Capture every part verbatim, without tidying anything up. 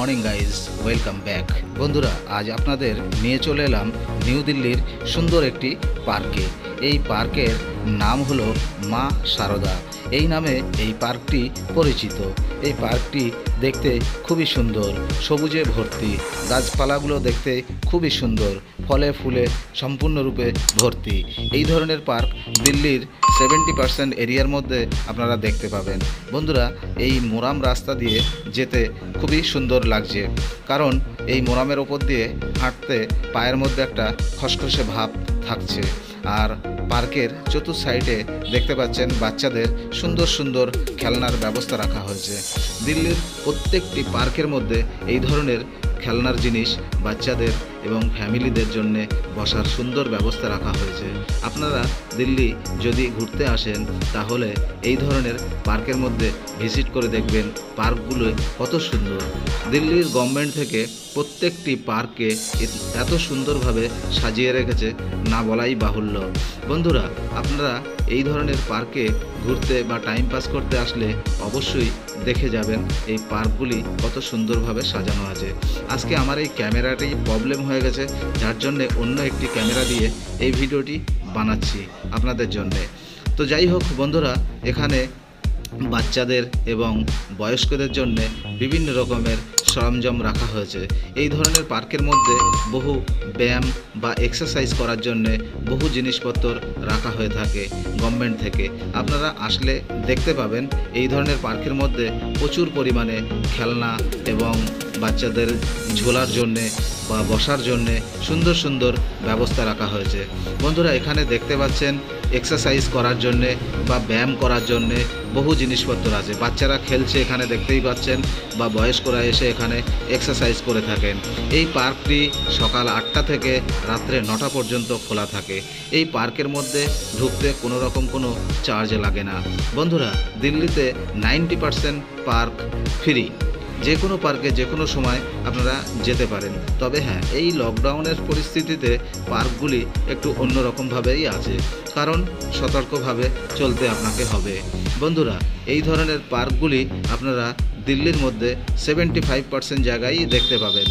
Morning guys, welcome back. বন্ধুরা, আজ আপনাদের নিয়ে চলে এলাম নিউ দিল্লির সুন্দর একটি পার্কে। এই পার্কের নাম হলো মা সারদা। এই নামে এই পার্কটি পরিচিত। এই পার্কটি দেখতে খুবই সুন্দর, সবুজে ভর্তি, গাছপালাগুলো দেখতে খুবই সুন্দর, ফলে ফুলে সম্পূর্ণরূপে ভর্তি। এই ধরনের পার্ক দিল্লির সেভেন্টি পার্সেন্ট এরিয়ার মধ্যে আপনারা দেখতে পাবেন। বন্ধুরা, এই মোরাম রাস্তা দিয়ে যেতে খুবই সুন্দর লাগছে, কারণ এই মোরামের ওপর দিয়ে হাঁটতে পায়ের মধ্যে একটা খসখসে ভাব থাকছে। আর পার্কের চতুর্থ সাইডে দেখতে পাচ্ছেন বাচ্চাদের সুন্দর সুন্দর খেলনার ব্যবস্থা রাখা হয়েছে। দিল্লির প্রত্যেকটি পার্কের মধ্যে এই ধরনের খেলনার জিনিস বাচ্চাদের এবং ফ্যামিলিদের জন্য বসার সুন্দর ব্যবস্থা রাখা হয়েছে। আপনারা দিল্লি যদি ঘুরতে আসেন তাহলে এই ধরনের পার্কের মধ্যে ভিজিট করে দেখবেন পার্কগুলো কত সুন্দর। দিল্লির গভর্নমেন্ট থেকে প্রত্যেকটি পার্কে এত সুন্দরভাবে সাজিয়ে রেখেছে, না বলাই বাহুল্য। বন্ধুরা, আপনারা এই ধরনের পার্কে ঘুরতে বা টাইম পাস করতে আসলে অবশ্যই দেখে যাবেন এই পার্কগুলি কত সুন্দরভাবে সাজানো আছে। আজকে আমার এই ক্যামেরাটি প্রবলেম হয়ে গেছে, যার জন্যে অন্য একটি ক্যামেরা দিয়ে এই ভিডিওটি বানাচ্ছি আপনাদের জন্যে। তো যাই হোক বন্ধুরা, এখানে বাচ্চাদের এবং বয়স্কদের জন্য বিভিন্ন রকমের সরঞ্জাম রাখা হয়েছে। এই ধরনের পার্কের মধ্যে বহু ব্যায়াম বা এক্সারসাইজ করার জন্য বহু জিনিসপত্র রাখা হয়ে থাকে গভর্নমেন্ট থেকে। আপনারা আসলে দেখতে পাবেন এই ধরনের পার্কের মধ্যে প্রচুর পরিমাণে খেলনা এবং বাচ্চাদের ঝোলার জন্যে বা বসার জন্যে সুন্দর সুন্দর ব্যবস্থা রাখা হয়েছে। বন্ধুরা, এখানে দেখতে পাচ্ছেন এক্সারসাইজ করার জন্যে বা ব্যায়াম করার জন্যে বহু জিনিসপত্র আছে। বাচ্চারা খেলছে এখানে দেখতেই পাচ্ছেন, বা বয়স্করা এসে এখানে এক্সারসাইজ করে থাকেন। এই পার্কটি সকাল আটটা থেকে রাত্রে নটা পর্যন্ত খোলা থাকে। এই পার্কের মধ্যে ঢুকতে কোনো রকম কোনো চার্জ লাগে না। বন্ধুরা, দিল্লিতে নাইনটি পার্সেন্ট পার্ক ফ্রি। যে কোনো পার্কে যে কোনো সময় আপনারা যেতে পারেন। তবে হ্যাঁ, এই লকডাউনের পরিস্থিতিতে পার্কগুলি একটু অন্যরকমভাবেই আছে, কারণ সতর্কভাবে চলতে আপনাকে হবে। বন্ধুরা, এই ধরনের পার্কগুলি আপনারা দিল্লির মধ্যে সেভেন্টি ফাইভ পার্সেন্ট জায়গায় দেখতে পাবেন,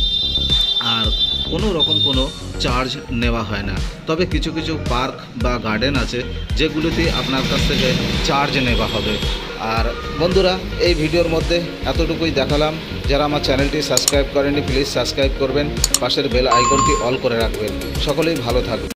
আর কোনো রকম কোনো চার্জ নেওয়া হয় না। তবে কিছু কিছু পার্ক বা গার্ডেন আছে যেগুলিতে আপনার কাছ থেকে চার্জ নেওয়া হবে। আর বন্ধুরা, এই ভিডিওর মধ্যে এতটুকুই দেখালাম। যারা আমার চ্যানেলটি সাবস্ক্রাইব করেননি, প্লিজ সাবস্ক্রাইব করবেন, পাশের বেল আইকনটি অল করে রাখবেন। সকলেই ভালো থাকবেন।